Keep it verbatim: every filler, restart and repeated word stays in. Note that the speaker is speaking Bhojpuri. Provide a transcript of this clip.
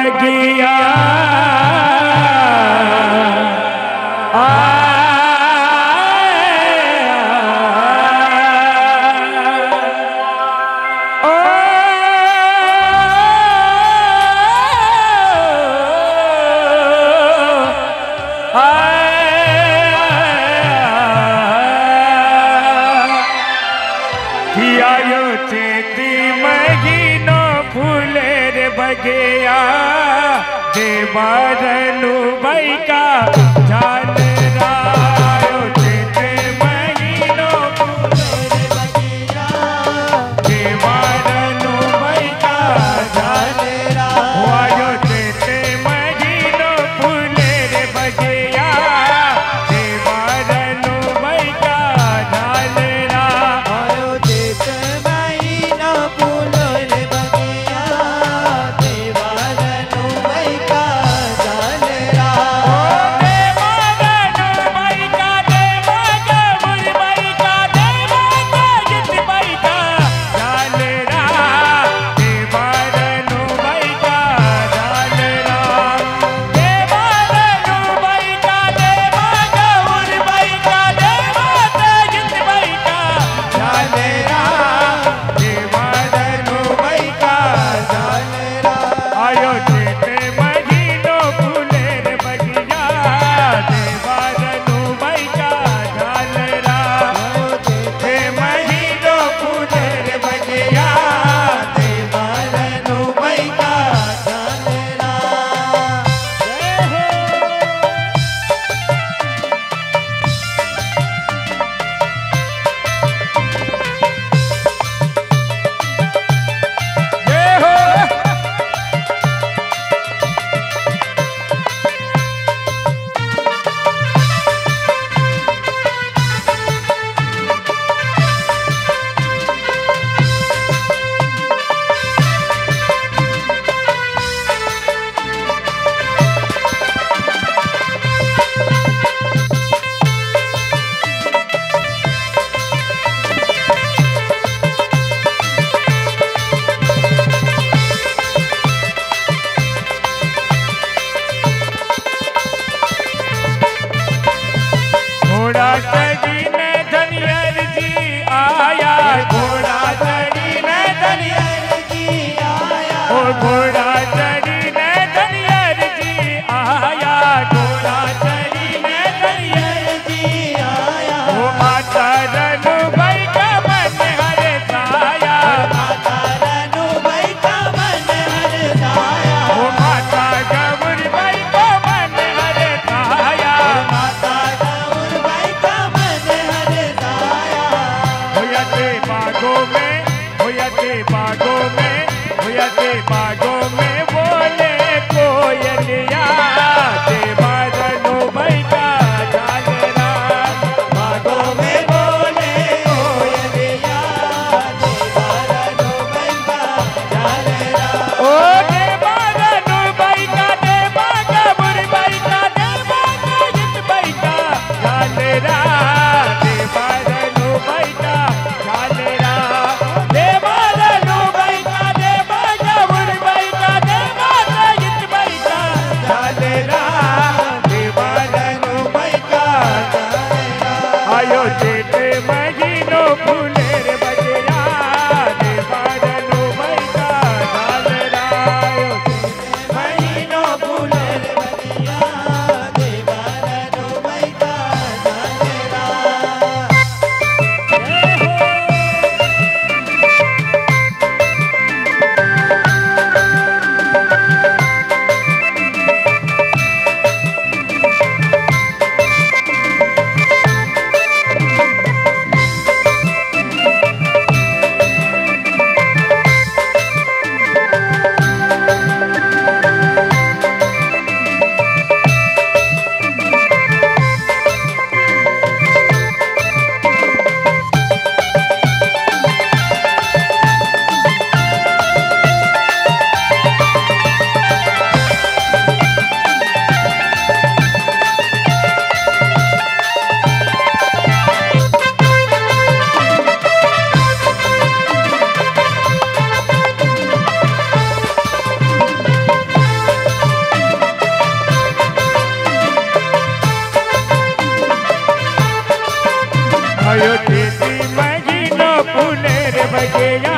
बगिया बगिया देवारनु भाई का झालरा चिते महीनो फूले बगिया देवारनु भाई का झालरा आयो चिते महीनो फूले बगिया देवारनु भाई का झालरा आयो चिते महीनो फूले बगिया घोड़ा चढ़ी ने धनियर जी आया घोड़ा चढ़ी ने धनियर जी आया वो माता रनु भाई का मन हर साया माता रनु भाई का मन हर साया वो माता गौर भाई का मन हर साया माता गौर भाई का मन हर साया होयते बागों में होयते बागों में होयते बागों में बोले कोयलिया देवारनु भाई का झालरा बागों में बोले कोयलिया देवारनु भाई का झालरा ओ देवारनु भाई का देवा गौर भाई का देवा जित भाई का झालरा देवारनु भाई का झालरा देवारनु भाई का देवा गौर भाई का लगे